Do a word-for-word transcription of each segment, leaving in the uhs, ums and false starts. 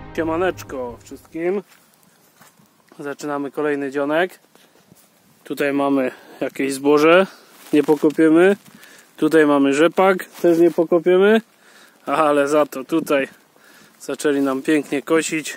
Siemaneczko wszystkim. Zaczynamy kolejny dzionek. Tutaj mamy jakieś zboże, nie pokopiemy. Tutaj mamy rzepak, też nie pokopiemy. Ale za to tutaj zaczęli nam pięknie kosić.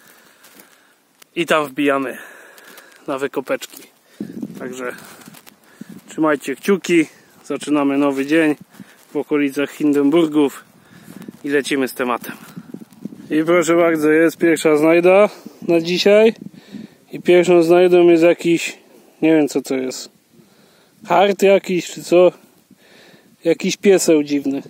I tam wbijamy na wykopeczki. Także trzymajcie kciuki. Zaczynamy nowy dzień w okolicach Hindenburgów i lecimy z tematem. I proszę bardzo, jest pierwsza znajda na dzisiaj. I pierwszą znajdą jest jakiś, nie wiem co to jest, hart jakiś czy co, jakiś pieseł dziwny,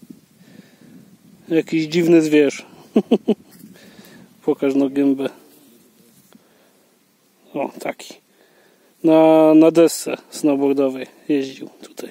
jakiś dziwny zwierz. Pokaż no gębę. O, taki na, na desce snowboardowej jeździł tutaj.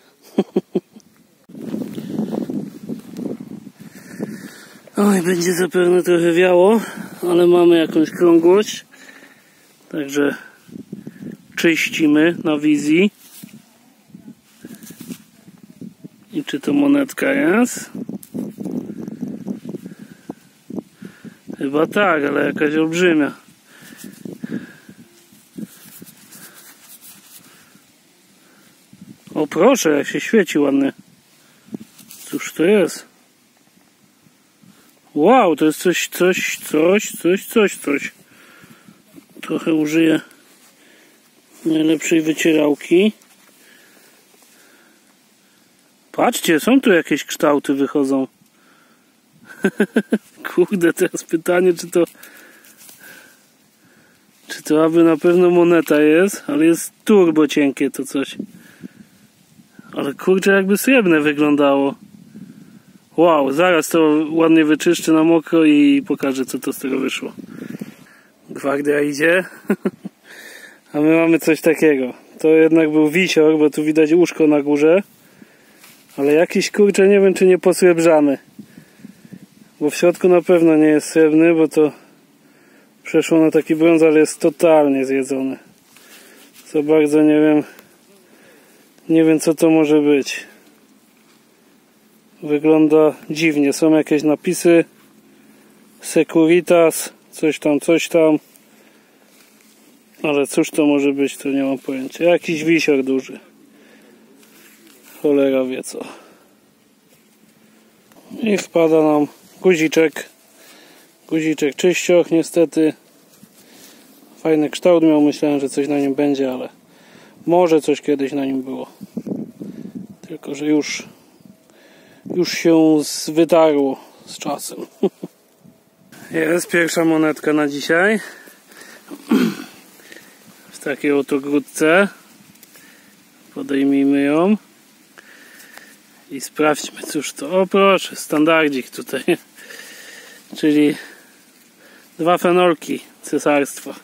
Oj, będzie zapewne trochę wiało, ale mamy jakąś krągłość, także czyścimy na wizji. I czy to monetka jest? Chyba tak, ale jakaś olbrzymia. O proszę, jak się świeci ładnie. Cóż to jest? Wow, to jest coś, coś, coś, coś, coś, coś. Trochę użyję najlepszej wycierałki. Patrzcie, są tu jakieś kształty wychodzą. Kurde, teraz pytanie, czy to czy to aby na pewno moneta jest, ale jest turbo cienkie to coś. Ale kurczę, jakby srebrne wyglądało. Wow, zaraz to ładnie wyczyszczę na mokro i pokażę, co to z tego wyszło. Gwardia idzie. A my mamy coś takiego. To jednak był wisior, bo tu widać łóżko na górze. Ale jakiś, kurczę, nie wiem, czy nie posrebrzany. Bo w środku na pewno nie jest srebrny, bo to przeszło na taki brąz, ale jest totalnie zjedzony. Za bardzo nie wiem, nie wiem, co to może być. Wygląda dziwnie. Są jakieś napisy Securitas, coś tam, coś tam. Ale cóż to może być, to nie mam pojęcia. Jakiś wisior duży. Cholera wie co. I wpada nam guziczek. Guziczek czyścioch niestety. Fajny kształt miał, myślałem, że coś na nim będzie, ale może coś kiedyś na nim było. Tylko że już już się wydarło z czasem. Jest pierwsza monetka na dzisiaj. W takiej oto grudce. Podejmijmy ją. I sprawdźmy, cóż to. O proszę, standardzik tutaj. Czyli dwa fenolki cesarstwa.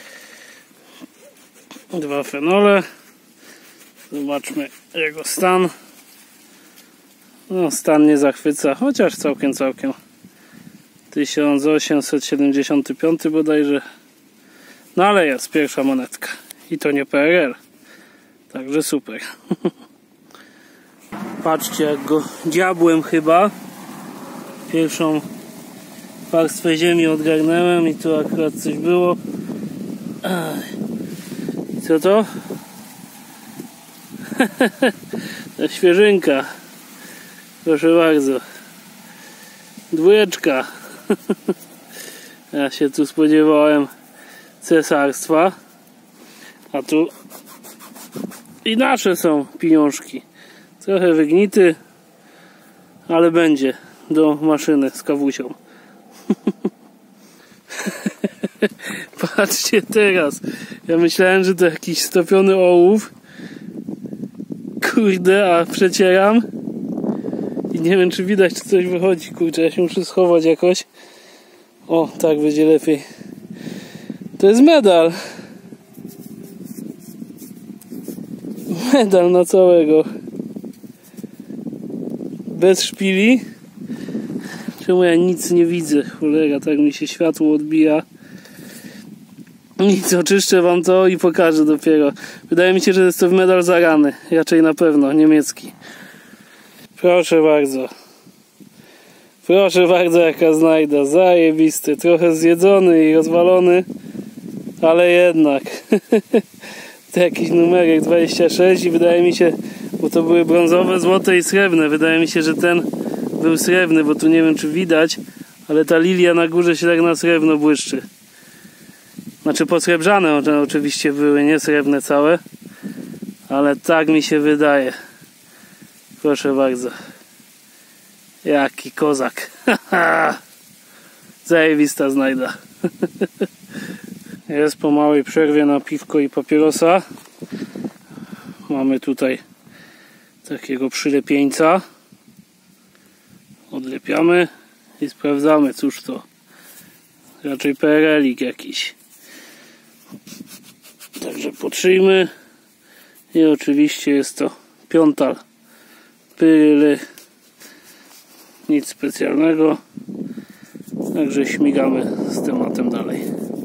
Dwa fenole. Zobaczmy jego stan. No, stan nie zachwyca, chociaż całkiem, całkiem. tysiąc osiemset siedemdziesiąty piąty bodajże. No ale jest pierwsza monetka. I to nie P R L. Także super. Patrzcie, jak go diabłem chyba. Pierwszą warstwę ziemi odgarnąłem i tu akurat coś było. Co to? Ta świeżynka. Proszę bardzo. Dwójeczka. Ja się tu spodziewałem cesarstwa. A tu i nasze są pieniążki. Trochę wygnity, ale będzie do maszyny z kawusią. Patrzcie teraz. Ja myślałem, że to jakiś stopiony ołów. Kurde, a przecieram. I nie wiem, czy widać, czy coś wychodzi. Kurczę, ja się muszę schować jakoś. O, tak będzie lepiej. To jest medal. Medal na całego. Bez szpili. Czemu ja nic nie widzę? Cholera, tak mi się światło odbija. Nic, oczyszczę wam to i pokażę dopiero. Wydaje mi się, że jest to medal zarany. Raczej na pewno, niemiecki. Proszę bardzo. Proszę bardzo, jaka znajda, zajebisty, trochę zjedzony i rozwalony, ale jednak. To jakiś numerek dwadzieścia sześć i wydaje mi się, bo to były brązowe, złote i srebrne, wydaje mi się, że ten był srebrny, bo tu nie wiem czy widać, ale ta lilia na górze się tak na srebrno błyszczy. Znaczy posrebrzane one oczywiście były, nie srebrne całe, ale tak mi się wydaje. Proszę bardzo. Jaki kozak. Zajebista znajda. Jest po małej przerwie na piwko i papierosa. Mamy tutaj takiego przylepieńca. Odlepiamy i sprawdzamy, cóż to. Raczej P R L-ik jakiś. Także potrzyjmy. I oczywiście jest to piątal. Pyryly. Nic specjalnego. Także śmigamy z tematem dalej.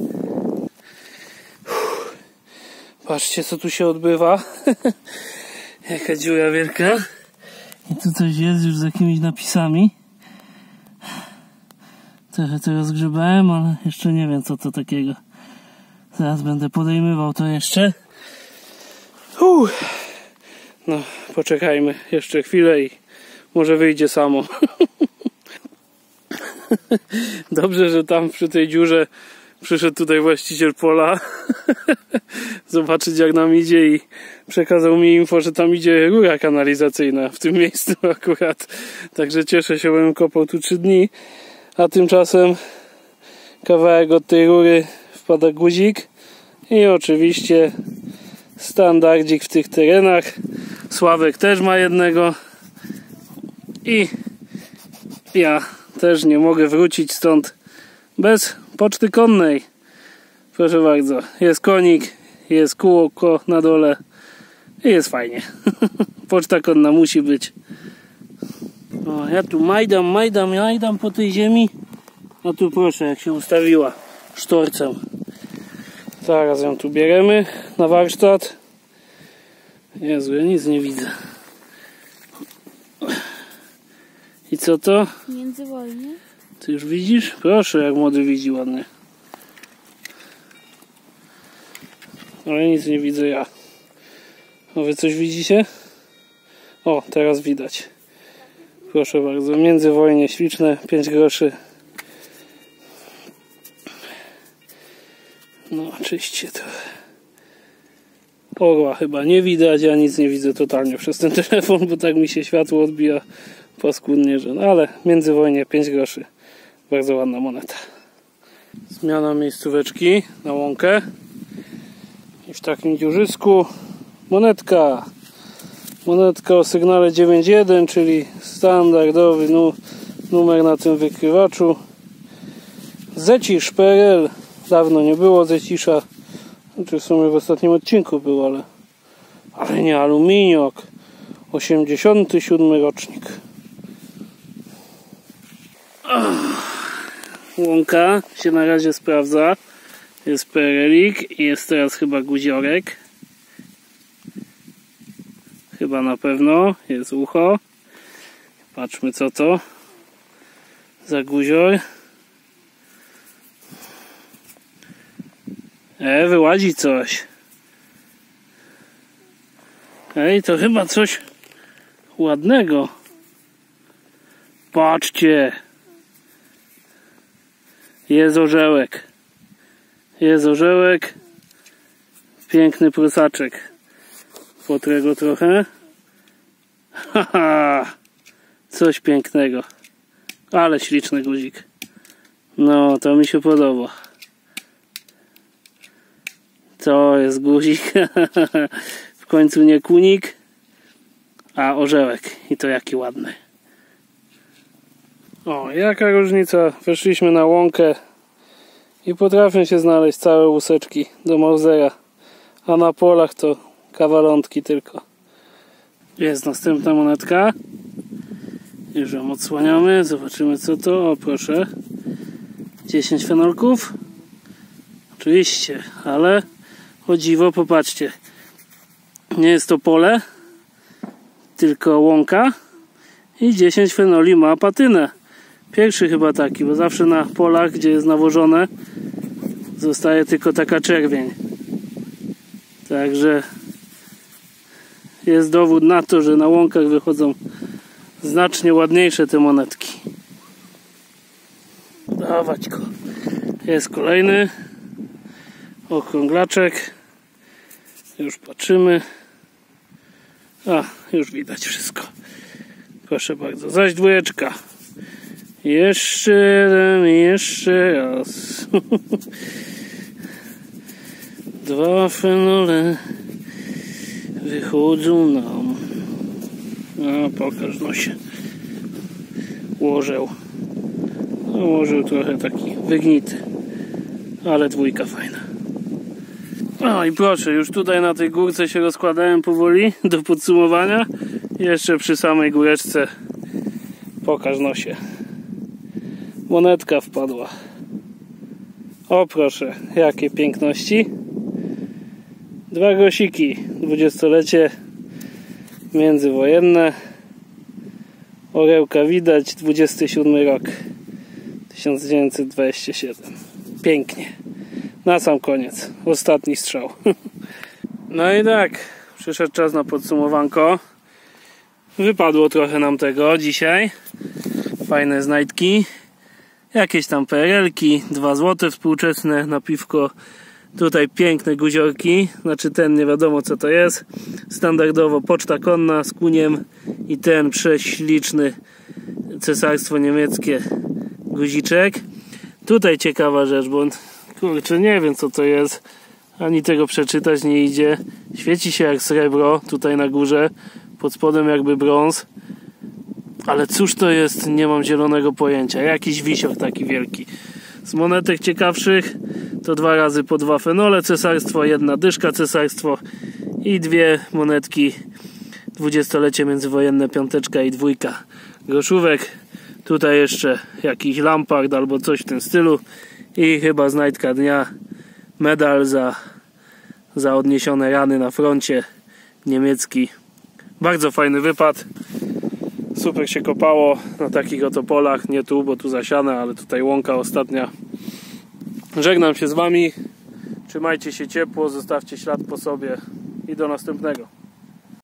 Uff. Patrzcie, co tu się odbywa. Jaka dziura wielka. I tu coś jest już z jakimiś napisami. Trochę to rozgrzebałem, ale jeszcze nie wiem, co to takiego. Zaraz będę podejmował to jeszcze. Uff. No, poczekajmy jeszcze chwilę i może wyjdzie samo. Dobrze, że tam przy tej dziurze przyszedł tutaj właściciel pola zobaczyć, jak nam idzie, i przekazał mi info, że tam idzie rura kanalizacyjna w tym miejscu akurat. Także cieszę się, bo bym kopał tu trzy dni. A tymczasem kawałek od tej rury wpada guzik i oczywiście standardzik w tych terenach. Sławek też ma jednego i ja też nie mogę wrócić stąd bez poczty konnej. Proszę bardzo, jest konik, jest kółko na dole i jest fajnie. Poczta konna musi być. O, ja tu majdam, majdam, majdam po tej ziemi, a tu proszę, jak się ustawiła sztorcem. Zaraz ją tu bierzemy na warsztat. Jezu, ja nic nie widzę. I co to? Międzywojnie. Ty już widzisz? Proszę, jak młody widzi ładnie. Ale nic nie widzę ja. A wy coś widzicie? O, teraz widać. Proszę bardzo, międzywojnie śliczne, pięć groszy. No, czyście to. Orła chyba nie widać, ja nic nie widzę totalnie przez ten telefon, bo tak mi się światło odbija paskudnie, że no, ale międzywojnie pięć groszy. Bardzo ładna moneta. Zmiana miejscóweczki na łąkę. I w takim dziurzysku monetka. Monetka o sygnale dziewięć jeden, czyli standardowy nu numer na tym wykrywaczu. Zecisz P R L. Dawno nie było Zecisza. Znaczy w sumie w ostatnim odcinku był, ale ale nie aluminiok. osiemdziesiąty siódmy rocznik. Łąka się na razie sprawdza. Jest P R L-ik i jest teraz chyba guziorek. Chyba na pewno. Jest ucho. Patrzmy, co to za guzior. E, wyłazi coś. Ej, to chyba coś ładnego. Patrzcie. Jest orzełek. Jest orzełek. Piękny prusaczek. Potrę go trochę. Haha. Coś pięknego. Ale śliczny guzik. No, to mi się podoba. To jest guzik. W końcu nie kunik, a orzełek. I to jaki ładny. O, jaka różnica. Weszliśmy na łąkę i potrafią się znaleźć całe łuseczki do Mausera, a na polach to kawalątki tylko. Jest następna monetka. Już ją odsłaniamy. Zobaczymy, co to. O, proszę. dziesięć fenolków. Oczywiście, ale o dziwo, popatrzcie. Nie jest to pole, tylko łąka i dziesięć fenoli ma patynę. Pierwszy chyba taki, bo zawsze na polach, gdzie jest nawożone, zostaje tylko taka czerwień. Także jest dowód na to, że na łąkach wychodzą znacznie ładniejsze te monetki. Dawać go. Jest kolejny okrąglaczek. Już patrzymy. A, już widać wszystko. Proszę bardzo. Zaś dwójeczka. Jeszcze jeden, jeszcze raz. Dwa fenole wychodzą nam. A, pokaż nosie. Łożeł. No, łożeł trochę taki wygnity. Ale dwójka fajna. No i proszę, już tutaj na tej górce się rozkładałem powoli do podsumowania. Jeszcze przy samej góreczce pokaż nosie. Monetka wpadła. O proszę, jakie piękności. Dwa grosiki, dwudziestolecie międzywojenne. Orełka widać, dwudziesty siódmy rok, tysiąc dziewięćset dwadzieścia siedem. Pięknie. Na sam koniec, ostatni strzał. No i tak, przyszedł czas na podsumowanko. Wypadło trochę nam tego dzisiaj. Fajne znajdki. Jakieś tam P R L-ki, dwa złote współczesne na piwko. Tutaj piękne guziorki, znaczy ten nie wiadomo co to jest. Standardowo poczta konna z kuniem i ten prześliczny cesarstwo niemieckie guziczek. Tutaj ciekawa rzecz, bo kurczę nie wiem co to jest, ani tego przeczytać nie idzie. Świeci się jak srebro tutaj na górze, pod spodem jakby brąz. Ale cóż to jest, nie mam zielonego pojęcia. Jakiś wisior taki wielki. Z monetek ciekawszych to dwa razy po dwa fenole cesarstwo, jedna dyszka cesarstwo i dwie monetki dwudziestolecie międzywojenne, piąteczka i dwójka groszówek. Tutaj jeszcze jakiś lampard albo coś w tym stylu i chyba znajdka dnia, medal za, za odniesione rany na froncie niemiecki. Bardzo fajny wypad. Super się kopało na takich oto polach, nie tu, bo tu zasiane, ale tutaj łąka ostatnia. Żegnam się z wami, trzymajcie się ciepło, zostawcie ślad po sobie i do następnego.